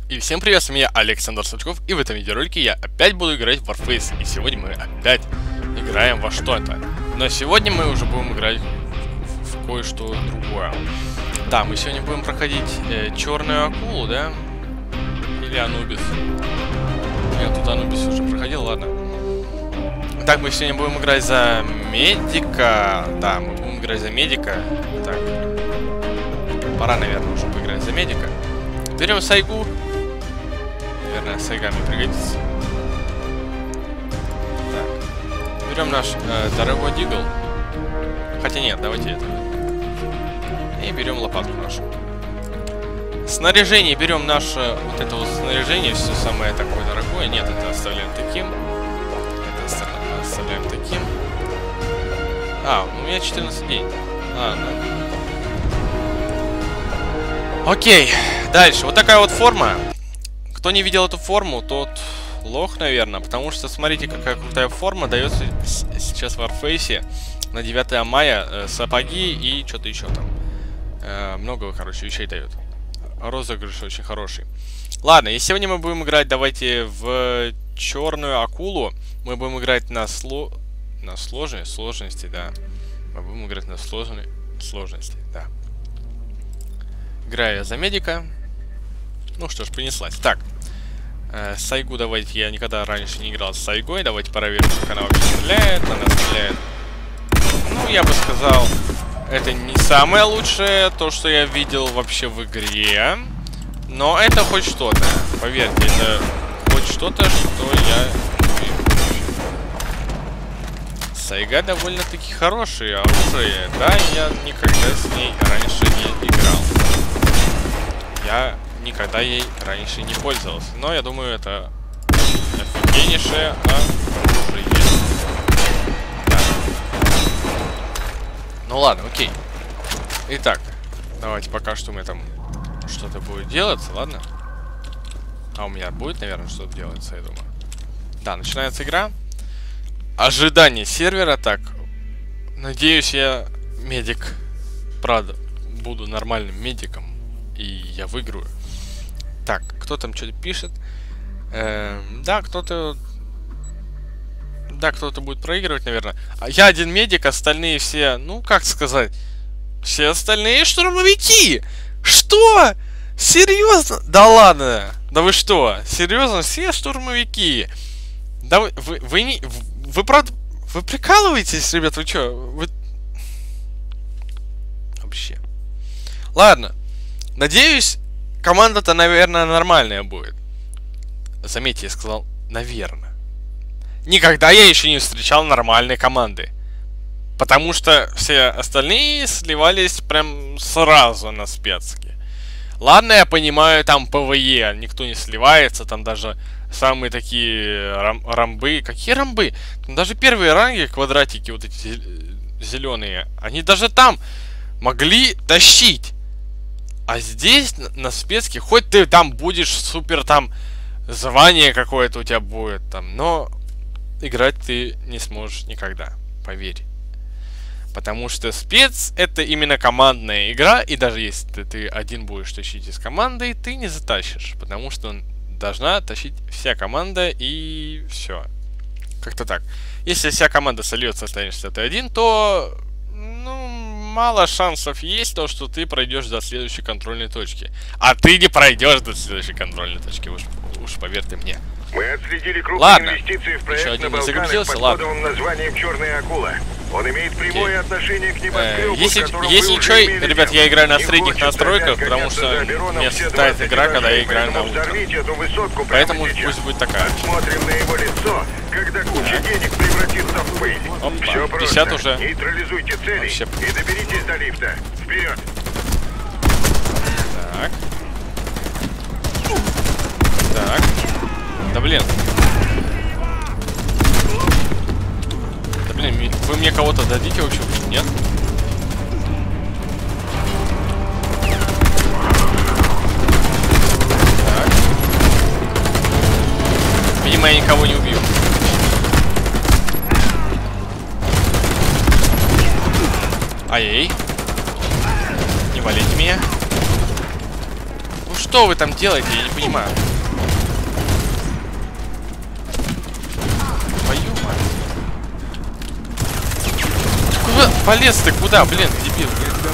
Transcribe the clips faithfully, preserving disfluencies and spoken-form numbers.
И всем привет, с меня Александр Сачков, и в этом видеоролике я опять буду играть в Warface. И сегодня мы опять играем во что-то. Но сегодня мы уже будем играть в, в кое-что другое. Да, мы сегодня будем проходить э, черную акулу, да? Или Анубис. Я тут Анубис уже проходил, ладно. Так, мы сегодня будем играть за медика. Да, мы будем играть за медика. Так. Пора, наверное, уже поиграть за медика. Берем Сайгу. Наверное, Сайга мне пригодится. Так. Берем наш э, дорогой дигл. Хотя нет, давайте это. И берем лопатку нашу. Снаряжение. Берем наше вот это вот снаряжение. Все самое такое дорогое. Нет, это оставляем таким. Это оставляем таким. А, у меня четырнадцать дней. Ладно. Окей. Дальше. Вот такая вот форма. Кто не видел эту форму, тот лох, наверное. Потому что смотрите, какая крутая форма дается сейчас в Warface на девятое мая. Э, сапоги и что-то еще там. Э, много, короче, вещей дает. Розыгрыш очень хороший. Ладно, и сегодня мы будем играть, давайте, в черную акулу. Мы будем играть на сло... на сложной сложности, да. Мы будем играть на сложной сложности, да. Играю я за медика. Ну что ж, принеслась. Так. Э, Сайгу давайте. Я никогда раньше не играл с Сайгой. Давайте проверим, как она вообще стреляет. Она стреляет. Ну, я бы сказал, это не самое лучшее, то, что я видел вообще в игре. Но это хоть что-то. Поверьте, это хоть что-то, что я... Сайга довольно-таки хорошее оружие. Да, я никогда с ней раньше не играл. Я никогда ей раньше не пользовался. Но я думаю, это офигеннейшее оружие. Да. Ну ладно, окей. Итак, давайте пока что мы там что-то будет делаться, ладно? А у меня будет, наверное, что-то делаться, я думаю. Да, начинается игра. Ожидание сервера. Так, надеюсь, я медик. Правда, буду нормальным медиком. И я выиграю. Так, кто там что-то пишет? Эм, да, кто-то... Да, кто-то будет проигрывать, наверное. А я один медик, остальные все... Ну, как сказать? Все остальные штурмовики! Что? Серьезно? Да ладно! Да вы что? Серьезно? Все штурмовики? Да вы... Вы, вы не... Вы правда... Вы прикалываетесь, ребят? Вы что? Вы... Вообще. Ладно. Надеюсь, команда-то, наверное, нормальная будет. Заметьте, я сказал, наверное. Никогда я еще не встречал нормальной команды. Потому что все остальные сливались прям сразу на спецке. Ладно, я понимаю, там ПВЕ, никто не сливается, там даже самые такие рам рамбы. Какие рамбы? Там даже первые ранги, квадратики, вот эти зеленые, они даже там могли тащить. А здесь, на, на спецке, хоть ты там будешь супер, там, звание какое-то у тебя будет, там, но играть ты не сможешь никогда, поверь. Потому что спец — это именно командная игра, и даже если ты, ты один будешь тащить из команды, ты не затащишь, потому что должна тащить вся команда, и все. Как-то так. Если вся команда сольется, останешься ты один, то... мало шансов есть то, что ты пройдешь до следующей контрольной точки. А ты не пройдешь до следующей контрольной точки, уж, уж поверьте мне. Мы отследили крупные Ладно. инвестиции в проект Еще один на не Балканах загрузился, под ладно. кодовым названием «Черная акула». Он имеет прямое Окей. отношение к Э, небоскребу, если с которым если вы ничего, уже имели ребят, дело. я играю на Не средних хочет настройках, Толян потому гоняться что за Бероном мне все ставит двадцать игра, когда я этажей, играю на поэтому ультра. взорвите эту высотку прямо Поэтому сейчас. пусть будет такая. Посмотрим на его лицо, когда куча денег превратится в пыль. Опа, Все просто. пятьдесят уже. Нейтрализуйте цели Вообще. и доберитесь до лифта. Вперед! Так. Так. Да блин. Да блин, вы мне кого-то дадите вообще? Нет? Так. Видимо, я никого не убью. Ай-яй. Не валите меня. Ну что вы там делаете? Я не понимаю. Твою мать. Куда? Полез ты куда, блин, дебил?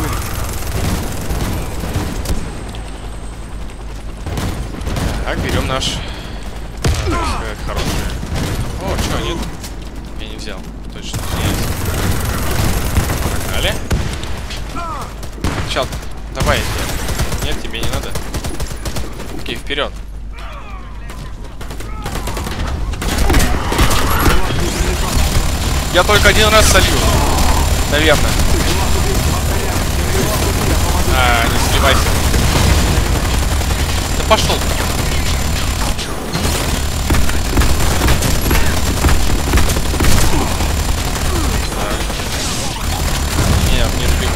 Так, берем наш. А, хороший. О, что, нет? Я не взял. Точно. Есть. Погнали. Чел, давай. Нет, тебе не надо. Окей, вперед. Я только один раз солью. Наверное. А, не сливайся. Да пошел. Нет, не жги.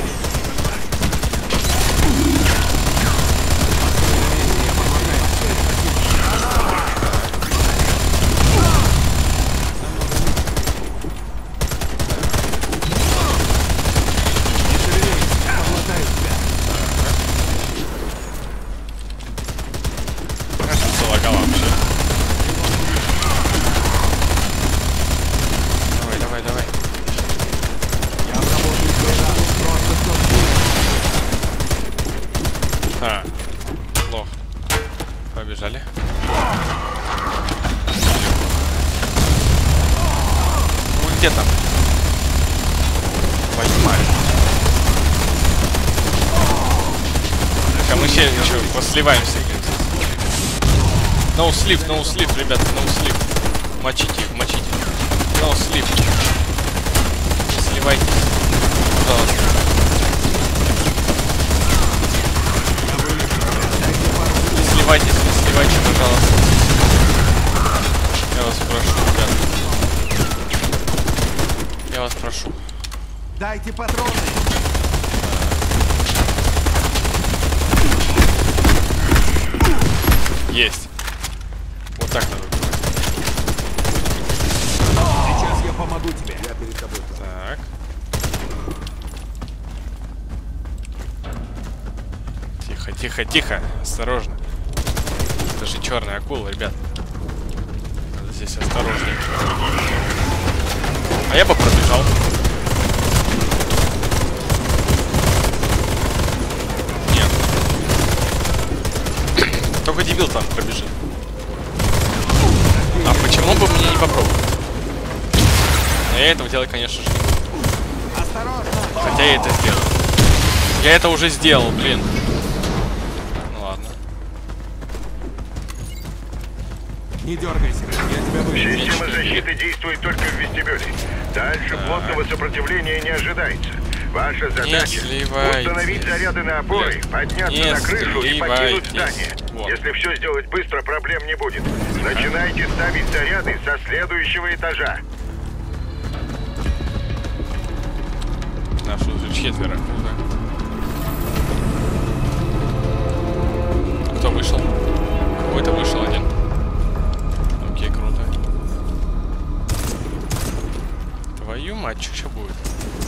Побежали. Ну где там? Понимаю. Так, а мы еще, еще посливаемся. No sleep, no sleep, ребята, no sleep. Мочите их, мочите. No sleep. Сливайтесь. Пожалуйста. Не сливайтесь, не сливайте, пожалуйста. Я вас прошу, ребята. Я вас прошу. Дайте патроны. Есть. Вот так надо. Сейчас я помогу тебе. Я перед тобой. Так. Тихо, тихо, тихо. Осторожно. Это же черная акула, ребят. Надо здесь осторожнее. А я бы пробежал. Нет. Только дебил там пробежит. А почему бы мне не попробовать? Но я этого делать, конечно же, не буду. Хотя я это сделал. Я это уже сделал, блин. Ну ладно. Не дергайся, я тебя выведу. Система защиты действует только в вестибюле. Дальше Так. плотного сопротивления не ожидается. Ваша задача сливайтесь. установить заряды на опоры, Нет. подняться Не на крышу и покинуть сливайтесь. здание. Вот. Если все сделать быстро, проблем не будет. Начинайте ставить заряды со следующего этажа. Нашу уже четверо. Круто. Кто вышел? Какой-то вышел один. Окей, круто. Твою мать, что сейчас будет?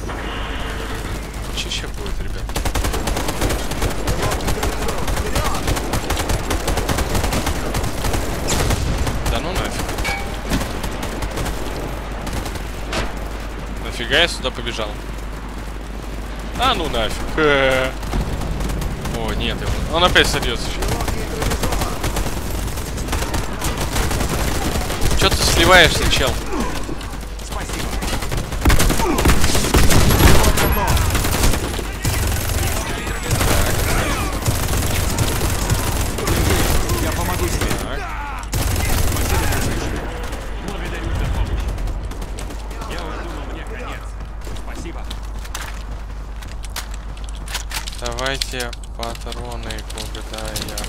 Что сейчас будет, ребят? Да ну нафиг. Нафига я сюда побежал? А ну нафиг. Э-э-э. О, нет, он опять сольется. Чё ты сливаешься, чел? Спасибо. Я помогу тебе. Так. Благодарю за помощь. Я уже думал, мне конец. Спасибо. Давайте патроны, куда я.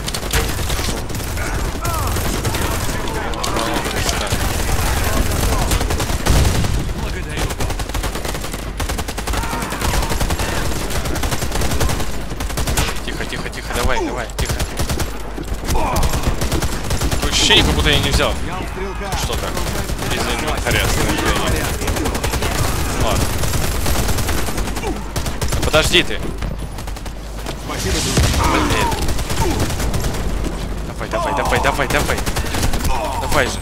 Благодарю. Тихо, тихо, тихо, давай, давай, тихо. Такое ощущение, как будто я не взял Я у стрелка. что-то из инвентаря. Ладно. Да подожди ты. Спасибо. Блин. Давай, давай, давай, давай, давай. Давай же.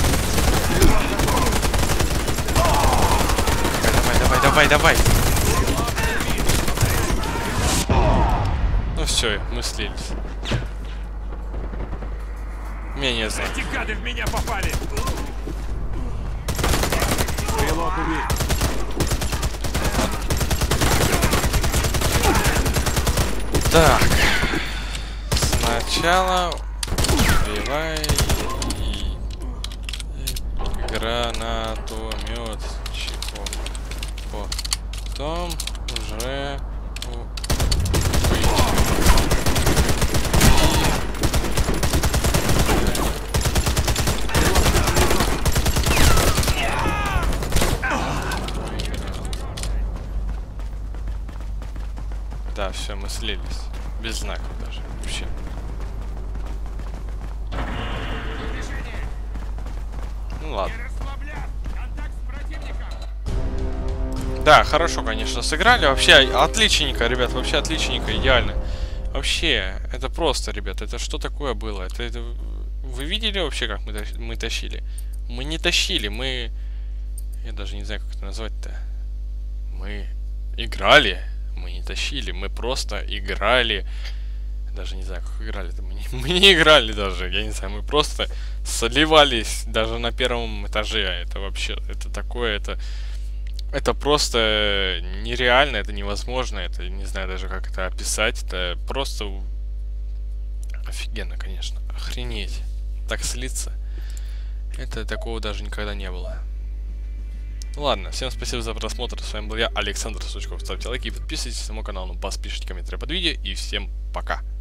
Давай, давай, давай, давай. Ну все, мы слились. Меня не знаю. Эти гады в меня попали! Стрелок убит. Так. Сначала убивай гранатометчиком. Потом уже да, все, мы слились. Без знаков даже. Вообще. Ну ладно. Да, хорошо, конечно, сыграли. Вообще, отличненько, ребят, вообще отличненько, идеально. Вообще, это просто, ребят, это что такое было? Это, это... Вы видели вообще, как мы, мы тащили? Мы не тащили, мы... Я даже не знаю, как это назвать-то. Мы играли. Мы не тащили, мы просто играли. Даже не знаю, как играли-то. Мы не, мы не играли даже, я не знаю, мы просто соливались даже на первом этаже. Это вообще, это такое, это... Это просто нереально, это невозможно, это не знаю даже, как это описать. Это просто офигенно, конечно. Охренеть. Так слиться. Это такого даже никогда не было. Ладно, всем спасибо за просмотр. С вами был я, Александр Сучков. Ставьте лайки и подписывайтесь на мой канал. Ну, пас, пишите комментарии под видео. И всем пока.